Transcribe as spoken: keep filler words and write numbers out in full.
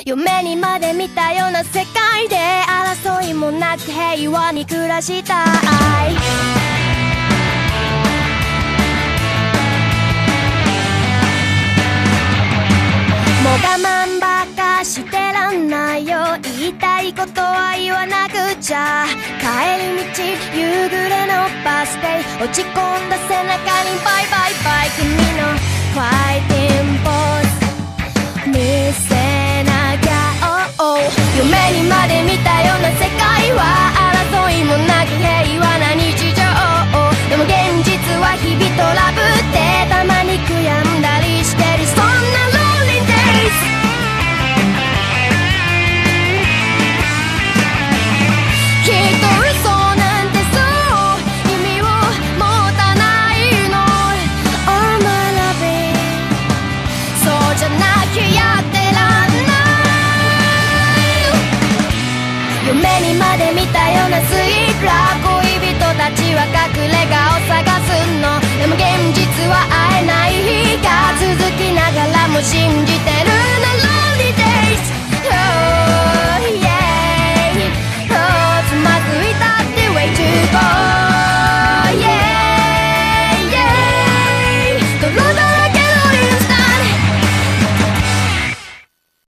夢にまで見たような世界で争いもなく平和に暮らしたい。もう我慢ばっかしてらんないよ。言いたいことは言わなくちゃ。帰り道夕暮れのバス停、落ち込んだ背中にバイバイバイ。君のファイティングポーズ見せなきゃ、oh, oh。 夢にまで見たような世界は争いもなく平和な日常。でも現実は日々トラブル